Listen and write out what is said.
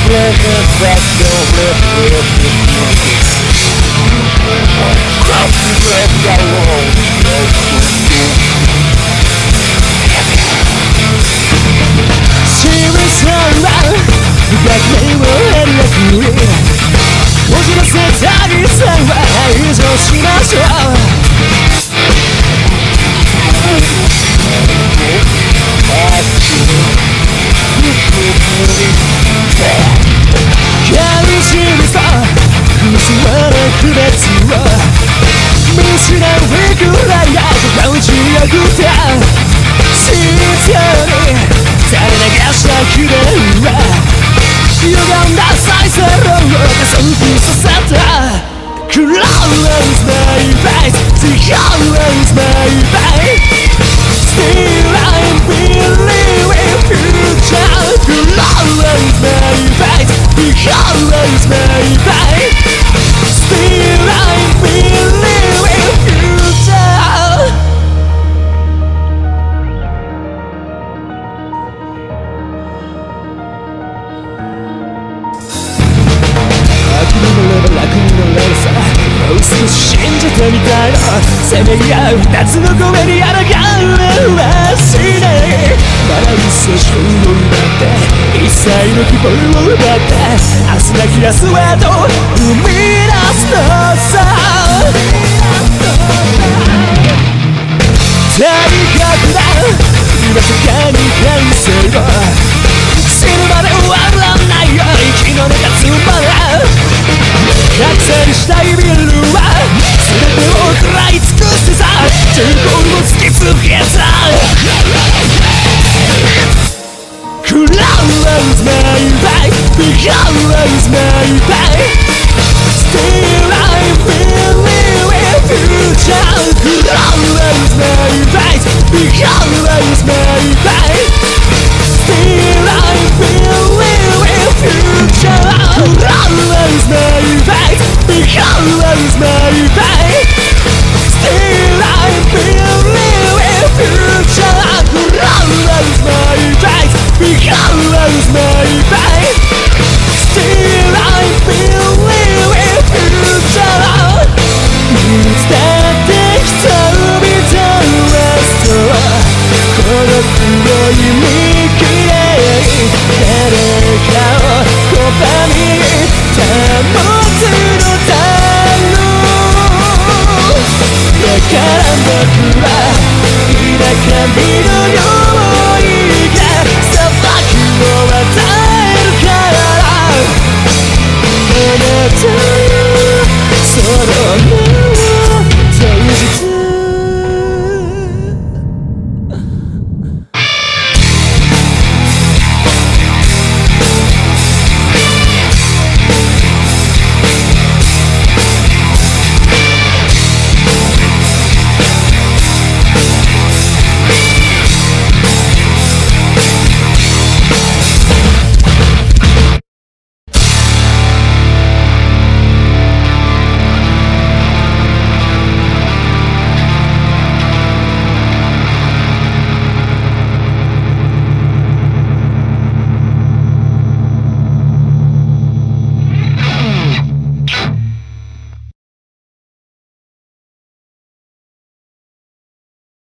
信じてみたいなせめぎ合う夏の声に抗うはしないまだ嘘しを奪って一切の希望を奪って明日なき明日へと生み出すのさ大学だ今世界に完成を死ぬまで終わらないよ息の根が詰まる覚醒したいビルは全てを食らい尽くしてさ重厚を突きつけたClose my eyes Because my eyes Still I believe in future Close my eyes Because my eyes